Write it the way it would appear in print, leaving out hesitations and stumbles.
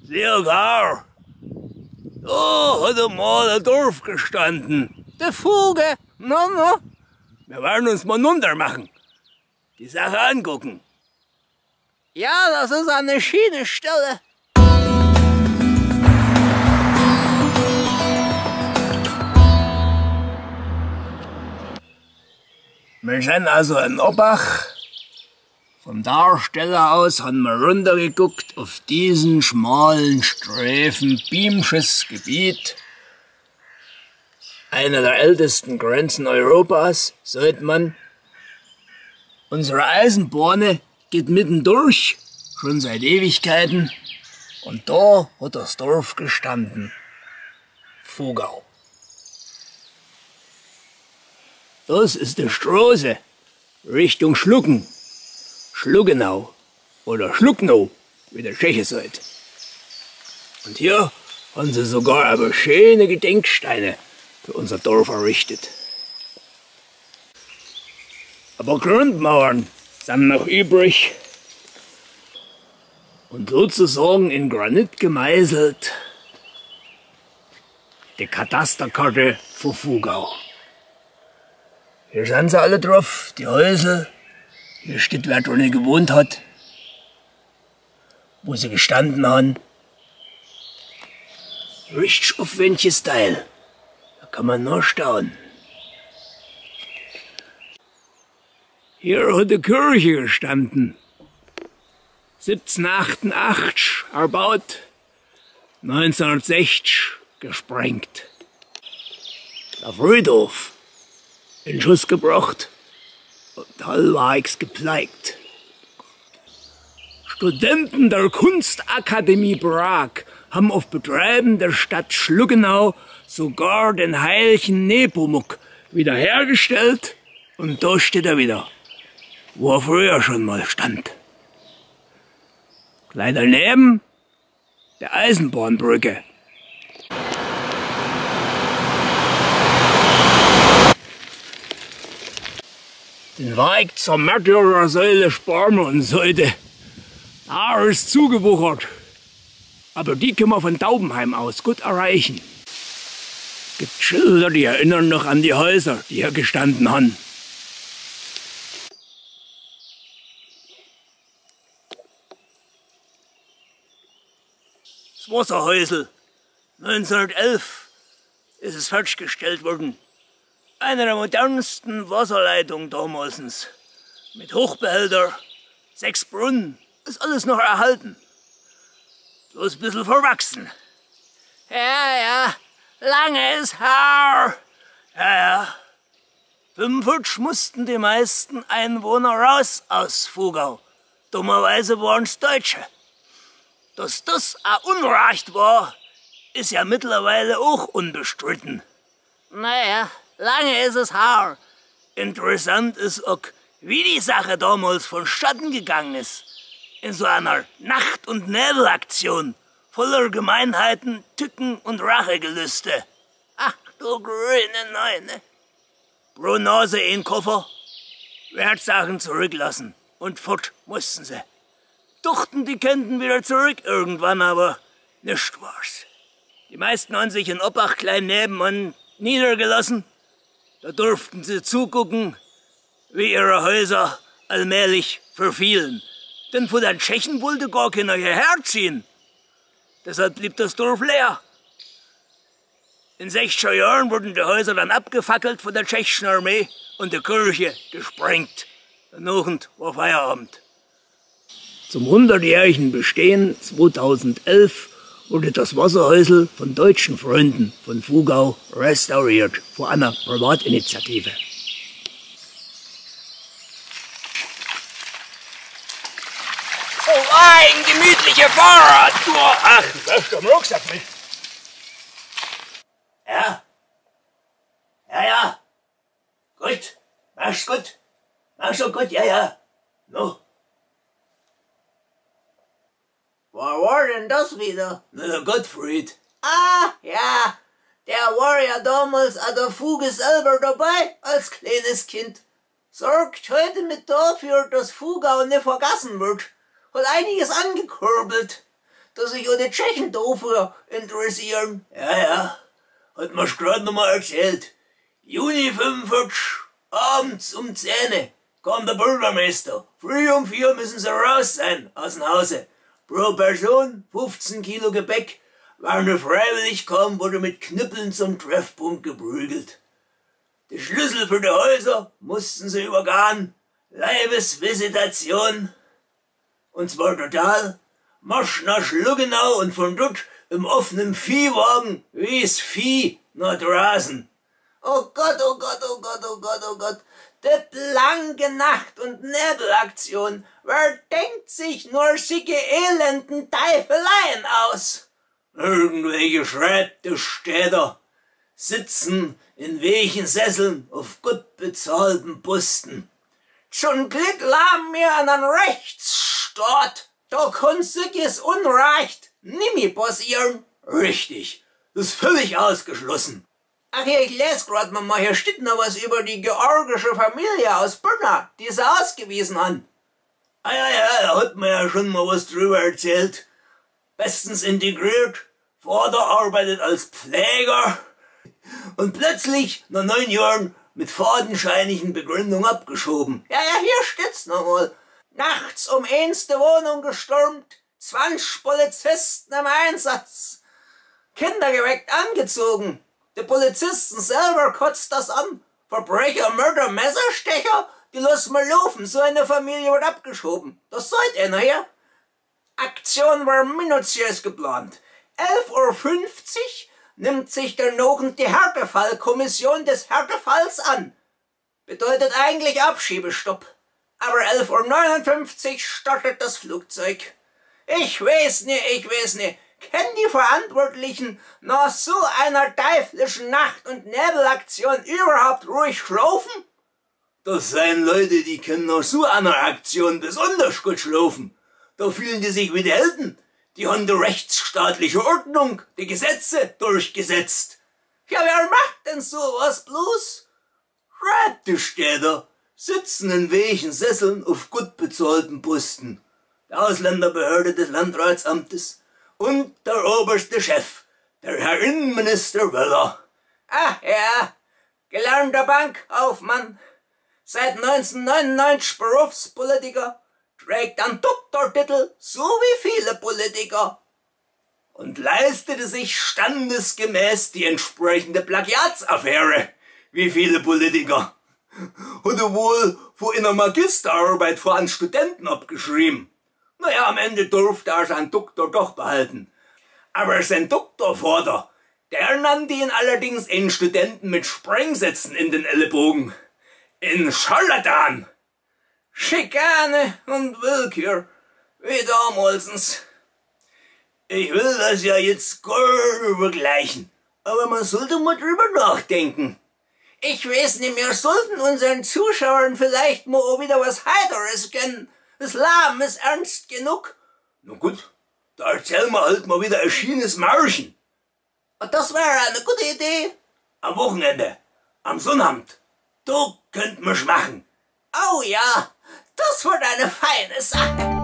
Sehr gar. Da hat einmal ein Dorf gestanden. Der Fuge. No. Wir werden uns mal runter machen. Die Sache angucken. Ja, das ist eine schöne Stelle. Wir sind also in Obbach. Vom Darsteller aus haben wir runtergeguckt auf diesen schmalen Streifen Biemsches Gebiet. Einer der ältesten Grenzen Europas, sagt man. Unsere Eisenbahn geht mittendurch, schon seit Ewigkeiten. Und da hat das Dorf gestanden. Vogau. Das ist die Straße Richtung Schlucken. Schluckenau oder Schlucknow, wie der Tscheche sagt. Und hier haben sie sogar aber schöne Gedenksteine für unser Dorf errichtet. Aber Grundmauern sind noch übrig und sozusagen in Granit gemeißelt die Katasterkarte von Vogau. Hier sind sie alle drauf, die Häuser. Hier steht, wer drinnen gewohnt hat, wo sie gestanden haben. Richtig aufwendiges Teil. Da kann man nur staunen. Hier hat die Kirche gestanden. 1788 erbaut, 1960 gesprengt. Der Friedhof in Schuss gebracht und halbwegs gepflegt. Studenten der Kunstakademie Prag haben auf Betreiben der Stadt Schluckenau sogar den heiligen Nepomuk wiederhergestellt und da steht er wieder, wo er früher schon mal stand. Gleich daneben der Eisenbahnbrücke. Den Weg zur Märtyrersäule sparen wir uns heute. Da ist zugewuchert. Aber die können wir von Taubenheim aus gut erreichen. Gibt Schilder, die erinnern noch an die Häuser, die hier gestanden haben. Das Wasserhäusl. 1911 ist es fertiggestellt worden. Eine der modernsten Wasserleitungen damals. Mit Hochbehälter, 6 Brunnen, ist alles noch erhalten. Bloß ein bisschen verwachsen. Ja, lange ist her. Ja. 45 mussten die meisten Einwohner raus aus Vogau. Dummerweise waren es Deutsche. Dass das ein Unrecht war, ist ja mittlerweile auch unbestritten. Naja, lange ist es her. Interessant ist auch, wie die Sache damals vonstatten gegangen ist. In so einer Nacht- und Nebelaktion, voller Gemeinheiten, Tücken und Rachegelüste. Ach du grüne Neune. Pro Nase in Koffer, Wertsachen zurücklassen und fort mussten sie. Dachten, die könnten wieder zurück irgendwann, aber nichts war's. Die meisten haben sich in Obbach klein nebenan niedergelassen. Da durften sie zugucken, wie ihre Häuser allmählich verfielen. Denn von den Tschechen wollte gar keiner hierher ziehen. Deshalb blieb das Dorf leer. In 60er Jahren wurden die Häuser dann abgefackelt von der tschechischen Armee und die Kirche gesprengt. Danach war Feierabend. Zum 100-jährigen Bestehen 2011 wurde das Wasserhäusl von deutschen Freunden von Vogau restauriert, von einer Privatinitiative. Oh, ein gemütlicher Fahrradtour. Ach, du hast doch einen Rucksack mit. Ja? Ja. Gut. Mach's gut. Mach's schon gut, ja. No. Wer war denn das wieder? Na, der Gottfried. Ah, ja. Der war ja damals an der Fuge selber dabei, als kleines Kind. Sorgt heute mit dafür, dass Vogau nicht vergessen wird. Hat einiges angekurbelt. dass sich auch die Tschechen dafür interessieren. Ja, hat mir's grad noch mal erzählt. Juni 45, abends um 10 kam der Bürgermeister. Früh um 4 müssen sie raus sein aus dem Hause. Pro Person 15 Kilo Gepäck. Wer nur freiwillig kam, wurde mit Knüppeln zum Treffpunkt geprügelt. Die Schlüssel für die Häuser mussten sie übergehen. Leibesvisitation. Und zwar total. Marsch nach Schlugenau und von dort im offenen Viehwagen wie's Vieh nach draußen. Oh Gott, oh Gott, oh Gott, oh Gott, oh Gott. Die blanke Nacht- und Nebelaktion. Wer denkt sich nur schicke elenden Teufeleien aus? Irgendwelche Schreibtischstädter sitzen in welchen Sesseln auf gut bezahlten Posten. Schon Glück lahm mir an einen Rechtsstaat. Da kann siches Unrecht nimmer passieren. Richtig, das ist völlig ausgeschlossen. Ach ja, ich lese grad mal, hier steht noch was über die georgische Familie aus Berta, die sie ausgewiesen haben. Ah ja, da hat man ja schon mal was drüber erzählt. Bestens integriert, Vater arbeitet als Pfleger und plötzlich nach 9 Jahren mit fadenscheinigen Begründung abgeschoben. Ja, hier steht's noch mal. Nachts um 1 die Wohnung gestürmt, 20 Polizisten im Einsatz. Kinder geweckt, angezogen. Die Polizisten selber kotzt das an. Verbrecher, Mörder, Messerstecher, die lassen wir laufen. So eine Familie wird abgeschoben. Das seid ihr nachher. Aktion war minutiös geplant. 11:50 Uhr nimmt sich der Nogen die Härtefallkommission des Härtefalls an. Bedeutet eigentlich Abschiebestopp. Aber 11:59 Uhr startet das Flugzeug. Ich weiß nicht. Können die Verantwortlichen nach so einer teuflischen Nacht- und Nebelaktion überhaupt ruhig schlafen? Das seien Leute, die können nach so einer Aktion besonders gut schlafen. Da fühlen die sich wie die Helden. Die haben die rechtsstaatliche Ordnung, die Gesetze durchgesetzt. Ja, wer macht denn sowas bloß? Schreibtischstädter sitzen in welchen Sesseln auf gut bezahlten Posten. Die Ausländerbehörde des Landratsamtes und der oberste Chef, der Herr Innenminister Wöller. Ach ja, gelernter Bankkaufmann, seit 1999 Berufspolitiker, trägt einen Doktortitel, so wie viele Politiker. Und leistete sich standesgemäß die entsprechende Plagiatsaffäre, wie viele Politiker. Hat er wohl von einer Magisterarbeit vor einen Studenten abgeschrieben. Naja, am Ende durfte er seinen Doktor doch behalten. Aber sein Doktorvater, der nannte ihn allerdings einen Studenten mit Sprengsätzen in den Ellenbogen. In Scharlatan. Schikane und Willkür, wie damals. Ich will das ja jetzt gar nicht übergleichen, aber man sollte mal drüber nachdenken. Ich weiß nicht, wir sollten unseren Zuschauern vielleicht mal auch wieder was Heiteres gönnen. Das Leben ist ernst genug. Na gut, da erzählen wir halt mal wieder ein schönes Märchen. Das wäre eine gute Idee. Am Wochenende, am Sonnabend, da könnt mir's machen. Oh ja, das wird eine feine Sache.